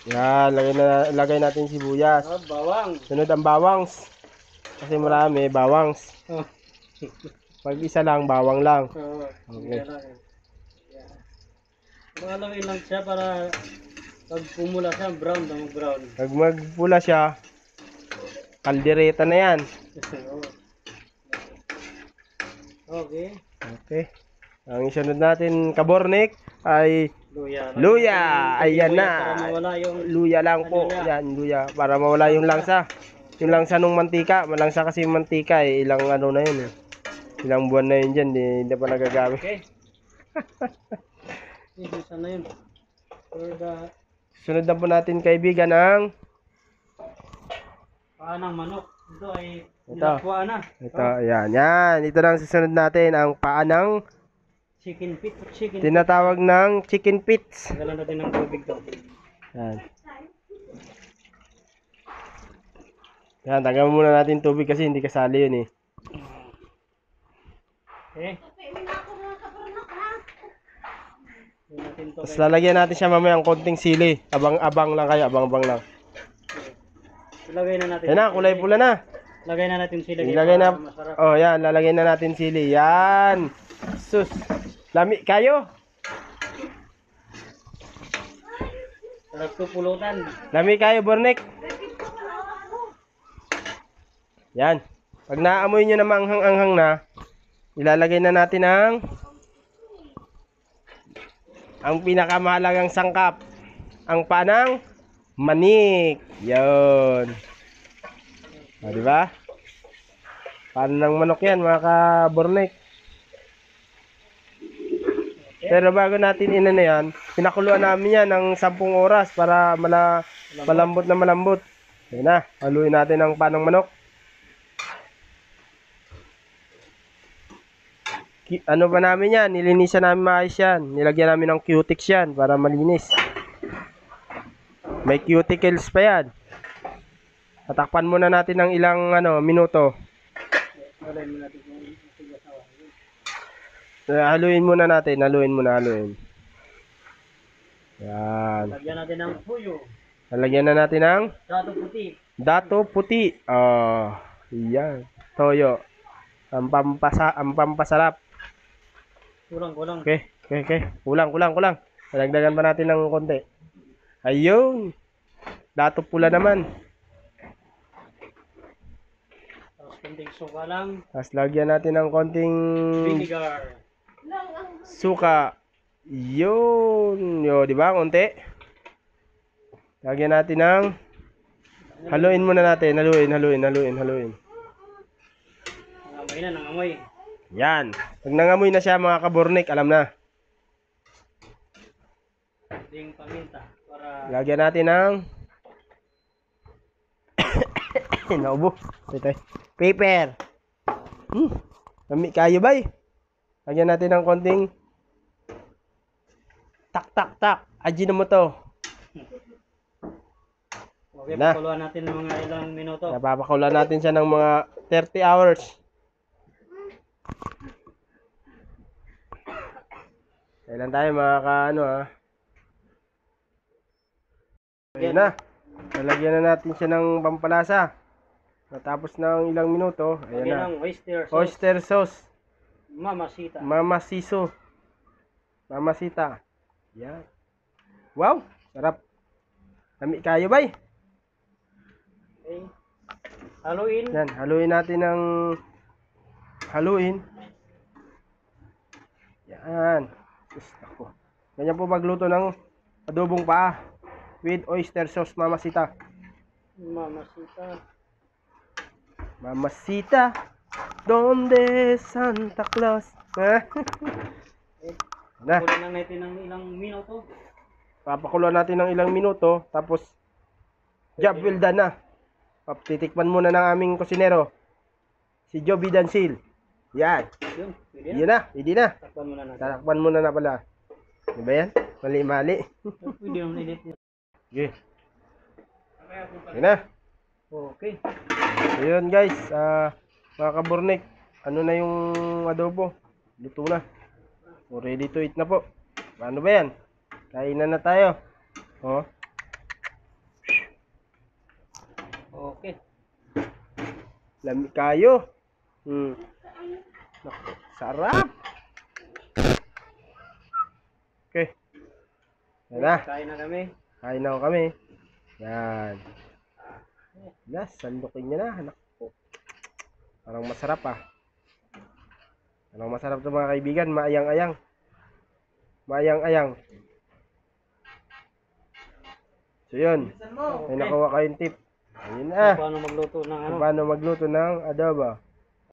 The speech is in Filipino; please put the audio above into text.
Yan, lagay natin sibuyas. Bawang. Sunod ang bawangs. Kasi marami, bawangs. Oh. Pag isa lang, bawang lang. Oo. Okay. Haluin lang siya para pag pumula siya, brown na brown. Pag magpula siya, kaldereta na yan. Okay. Okay. Ang isunod natin, kabornik, ay Luya. luya. Ayan na. Para mawala yung Luya lang po. Yan, luya. Para mawala yung langsa. Yung langsa ng mantika. Malangsa kasi yung mantika eh. Ilang ano na yun eh. Ilang buwan na yun dyan. Hindi pa nagagamit. Okay. Isa na yun. Sunod na po natin kaibigan ang Paanang manok. Ito ay ito. nilakwaan na. Ito, yan. Yan. Ito na ang susunod natin. Ang paa ng Chicken feet. Chicken feet. tinatawag ng chicken pits. Tagalan natin ng tubig to. Yan. Yan, tagalan muna natin tubig kasi hindi kasali yun eh. Okay. Natin to. Tapos lalagyan natin siya mamaya ang konting sili. Abang-abang lang kayo, abang-abang lang. Ilagay na natin. Yan na, kulay pula na. Lagay na natin sila. Ilagay na. Masarap. Oh, yan, lalagyan na natin sili. Yan. Sus. Lami kayo. Sarap to pulutan. Lami kayo, Bornek. Yan. Pag naamoy nyo na manghang-anghang na, ilalagay na natin ang pinakamahalagang sangkap. Ang panang manik. Yun. O, diba? Panang manok yan, mga ka-Bornek. Pero bago natin inano yan, pinakuluan namin yan ng 10 oras para malambot na malambot. Yan na, haluin natin ang panang manok. Ano pa namin yan, nilinisan namin maayos yan. Nilagyan namin ng cutics yan para malinis. May cuticles pa yan. Tatakpan muna natin ng ilang minuto. Haluin muna natin, haluin. Yan. Lagyan natin ng puyo. Lalagyan na natin ng Dato puti. dato puti. Yan. Toyo. Ang pampasarap. Kulang. Okay. Kulang. Dagdagan pa natin ng konti. Ayun. Dato pula naman. Tapos kunting suka lang. Tapos lagyan natin ng konting Vinegar. suka. Yun. Di ba? Konti. Lagyan natin ng haluin muna natin. Haluin. Nangamoy na, nangamoy. Yan. Pag nangamoy na siya mga kabornik, alam na. Ding paminta. Para Lagyan natin ng naubo. Ito. Paper. Lami kayo bay. Lagyan natin ng konting tak. Ajinomoto. okay, Na. pakuluan natin ng mga ilang minuto. Napapakulan natin siya ng mga 30 hours. Kailan tayo mga Ayun na. Lalagyan na natin siya ng pampalasa. Natapos ng ilang minuto, ayan Lagyan na. ng oyster sauce. Oyster sauce. Mamasita. Mamasita. Yan. Wow, sarap. Lami kayo bay. Okay. Haluin. Yan, haluin natin ng Yan. Ako. Ganyan po magluto ng adobong paa with oyster sauce mamasita. Mamasita. Donde Santa Claus? Na. Pakuluan natin ng ilang minuto. Papakuluan natin ng ilang minuto tapos job well done na. Titikman muna ng aming kusinero. Si Joby Dansil. Yan. Yun, pwede na. Yun na, hindi na. Takpan muna natin. Tatakpan muna na pala. Di ba yan? Mali. Pwede yung edit niya. Okay. Yun na. Okay. Ayun guys, mga kabornik, ano na yung adobo? Luto na. So, ready to eat na po. Paano ba yan? Kainan na tayo. Oh. Lami kayo. Naku, sarap. Okay. Yan na. Kain na kami. Kain na kami. Yan. Yes, sandukin niya na. Naku. Parang masarap ah. Parang masarap to mga kaibigan. Maayang-ayang. Maayang-ayang. So yun. May nakuha kayong tip. Ayun na. Paano magluto ng ano? Paano magluto ng adobo.